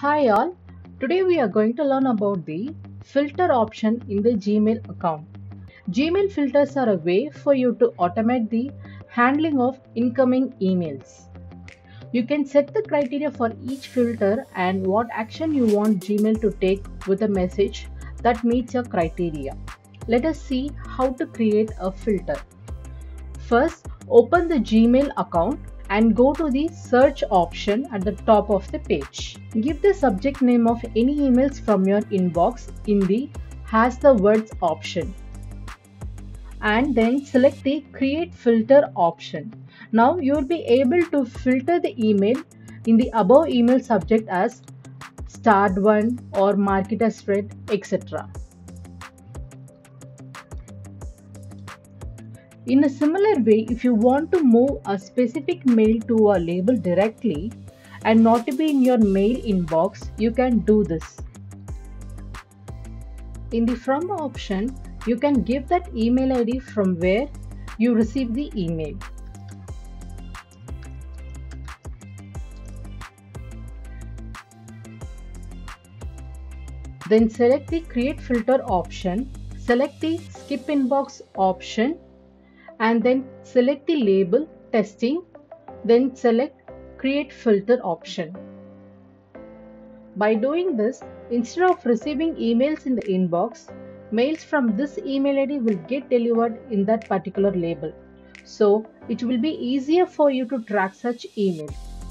Hi all, today we are going to learn about the filter option in the Gmail account. Gmail filters are a way for you to automate the handling of incoming emails. You can set the criteria for each filter and what action you want Gmail to take with a message that meets your criteria. Let us see how to create a filter. First, open the Gmail account and go to the search option at the top of the page. Give the subject name of any emails from your inbox in the has the words option and then select the create filter option. Now you will be able to filter the email in the above email subject as starred one or mark it as read, etc. In a similar way, if you want to move a specific mail to a label directly and not to be in your mail inbox, you can do this. In the from option, you can give that email ID from where you receive the email. Then select the create filter option, select the skip inbox option and then select the label testing, then select create filter option. By doing this, instead of receiving emails in the inbox, mails from this email ID will get delivered in that particular label. So it will be easier for you to track such email.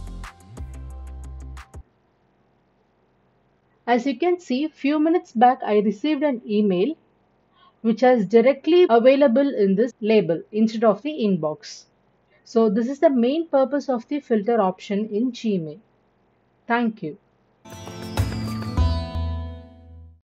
As you can see, few minutes back I received an email which is directly available in this label instead of the inbox. So this is the main purpose of the filter option in Gmail. Thank you.